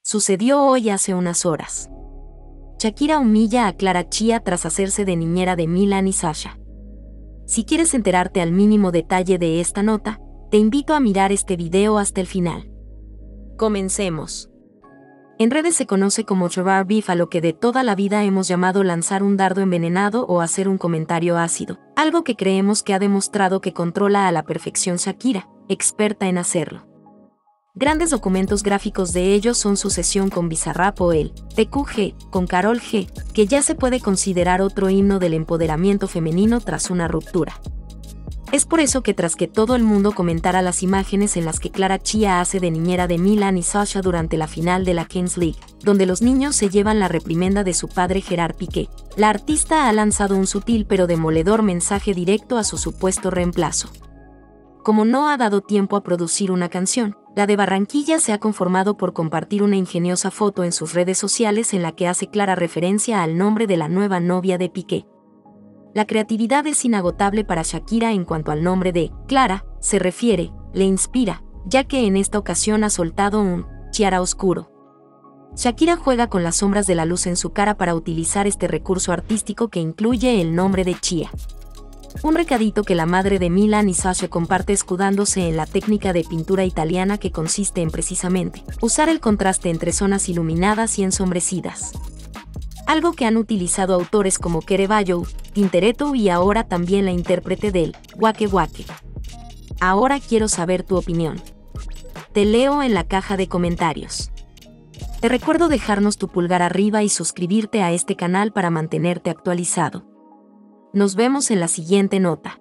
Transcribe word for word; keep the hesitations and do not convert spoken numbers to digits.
Sucedió hoy hace unas horas. Shakira humilla a Clara Chia tras hacerse de niñera de Milan y Sasha. Si quieres enterarte al mínimo detalle de esta nota, te invito a mirar este video hasta el final. Comencemos. En redes se conoce como chorar beef a lo que de toda la vida hemos llamado lanzar un dardo envenenado o hacer un comentario ácido, algo que creemos que ha demostrado que controla a la perfección Shakira, experta en hacerlo. Grandes documentos gráficos de ello son su sesión con Bizarrap o el T Q G con Karol G, que ya se puede considerar otro himno del empoderamiento femenino tras una ruptura. Es por eso que tras que todo el mundo comentara las imágenes en las que Clara Chia hace de niñera de Milan y Sasha durante la final de la Kings League, donde los niños se llevan la reprimenda de su padre Gerard Piqué, la artista ha lanzado un sutil pero demoledor mensaje directo a su supuesto reemplazo. Como no ha dado tiempo a producir una canción, la de Barranquilla se ha conformado por compartir una ingeniosa foto en sus redes sociales en la que hace clara referencia al nombre de la nueva novia de Piqué. La creatividad es inagotable para Shakira en cuanto al nombre de Clara se refiere, le inspira, ya que en esta ocasión ha soltado un chiara oscuro. Shakira juega con las sombras de la luz en su cara para utilizar este recurso artístico que incluye el nombre de Chia. Un recadito que la madre de Milan y Sasha comparte escudándose en la técnica de pintura italiana que consiste en precisamente usar el contraste entre zonas iluminadas y ensombrecidas. Algo que han utilizado autores como Querevallo, Tintoretto y ahora también la intérprete del Wake Wake. Ahora quiero saber tu opinión. Te leo en la caja de comentarios. Te recuerdo dejarnos tu pulgar arriba y suscribirte a este canal para mantenerte actualizado. Nos vemos en la siguiente nota.